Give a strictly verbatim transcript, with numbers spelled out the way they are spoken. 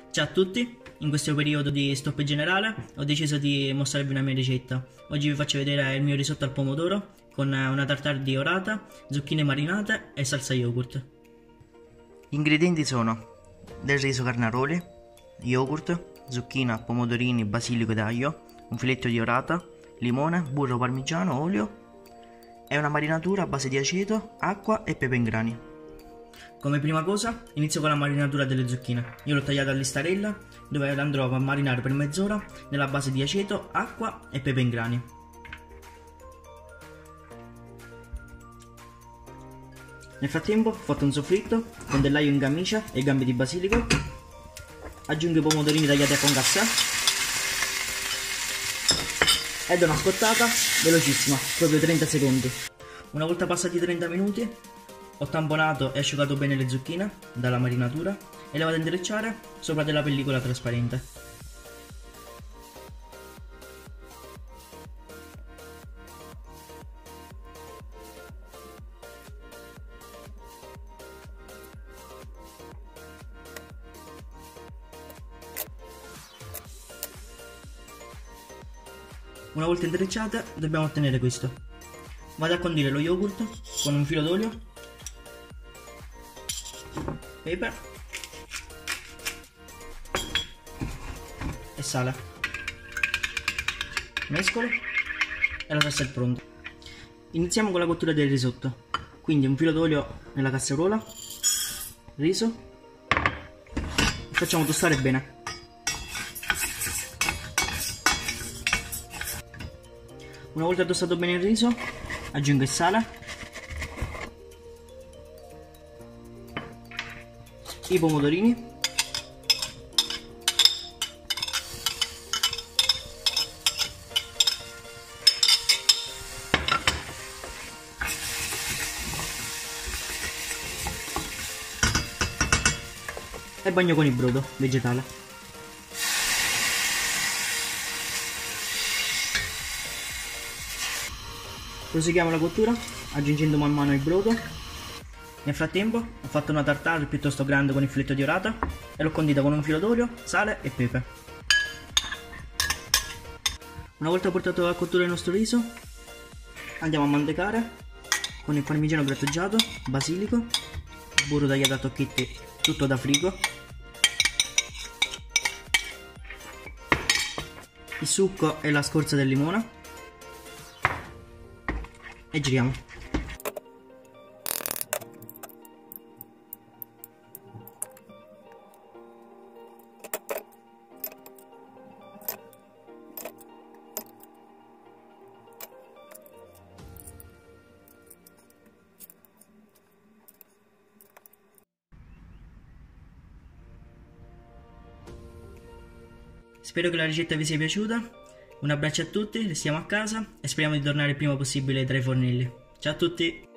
Ciao a tutti, in questo periodo di stop generale ho deciso di mostrarvi una mia ricetta. Oggi vi faccio vedere il mio risotto al pomodoro con una tartare di orata, zucchine marinate e salsa yogurt. Gli ingredienti sono del riso carnaroli, yogurt, zucchina, pomodorini, basilico ed aglio, un filetto di orata, limone, burro parmigiano, olio e una marinatura a base di aceto, acqua e pepe in grani. Come prima cosa inizio con la marinatura delle zucchine. Io l'ho tagliata a listarella dove le andrò a marinare per mezz'ora nella base di aceto, acqua e pepe in grani. Nel frattempo ho fatto un soffritto con dell'aglio in camicia e gambe di basilico. Aggiungo i pomodorini tagliati a concassà e do una scottata velocissima, proprio trenta secondi. Una volta passati trenta minuti ho tamponato e asciugato bene le zucchine dalla marinatura e le vado a intrecciare sopra della pellicola trasparente. Una volta intrecciate dobbiamo ottenere questo. Vado a condire lo yogurt con un filo d'olio, pepe e sale. Mescolo e la salsa è pronta. Iniziamo con la cottura del risotto. Quindi un filo d'olio nella casseruola, riso, e facciamo tostare bene. Una volta tostato bene il riso, aggiungo il sale, i pomodorini e bagno con il brodo vegetale. Proseguiamo la cottura aggiungendo man mano il brodo. Nel frattempo ho fatto una tartare piuttosto grande con il filetto di orata e l'ho condita con un filo d'olio, sale e pepe. Una volta portato a cottura il nostro riso andiamo a mantecare con il parmigiano grattugiato, basilico, burro tagliato a tocchetti tutto da frigo, il succo e la scorza del limone e giriamo. Spero che la ricetta vi sia piaciuta. Un abbraccio a tutti, restiamo a casa e speriamo di tornare il prima possibile tra i fornelli. Ciao a tutti!